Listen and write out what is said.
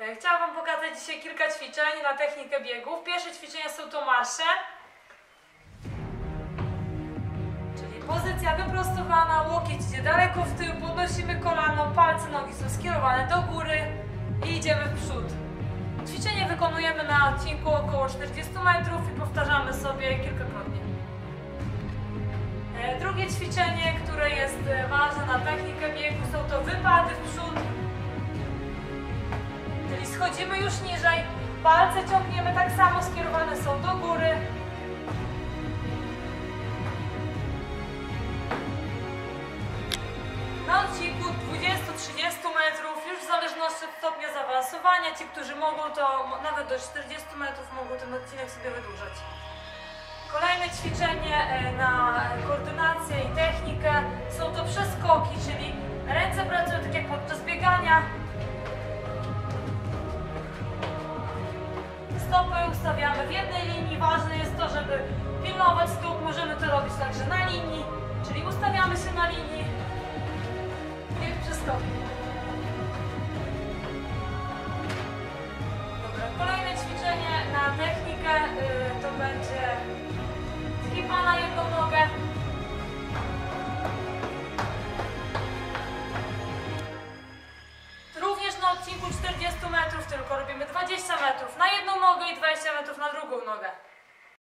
Chciałam Wam pokazać dzisiaj kilka ćwiczeń na technikę biegów. Pierwsze ćwiczenia są to marsze. Czyli pozycja wyprostowana, łokieć idzie daleko w tył, podnosimy kolano, palce nogi są skierowane do góry i idziemy w przód. Ćwiczenie wykonujemy na odcinku około 40 metrów i powtarzamy sobie kilkakrotnie. Drugie ćwiczenie, które jest ważne na technikę biegu, są to wypady w przód. Czyli schodzimy już niżej, palce ciągniemy tak samo, skierowane są do góry. Na odcinku 20-30 metrów, już w zależności od stopnia zaawansowania, ci, którzy mogą, to nawet do 40 metrów mogą ten odcinek sobie wydłużać. Kolejne ćwiczenie na koordynację i technikę są to przeskoki, czyli ręce pracują tak jak podczas biegania. Stopy ustawiamy w jednej linii. Ważne jest to, żeby pilnować stóp. Możemy to robić także na linii, czyli ustawiamy się na linii i przeskoki. Dobra, kolejne ćwiczenie na technikę to będzie skipa na jedną nogę. Również na odcinku 40 metrów, tylko robimy 20 metrów na jedną nogę i 20 metrów na drugą nogę.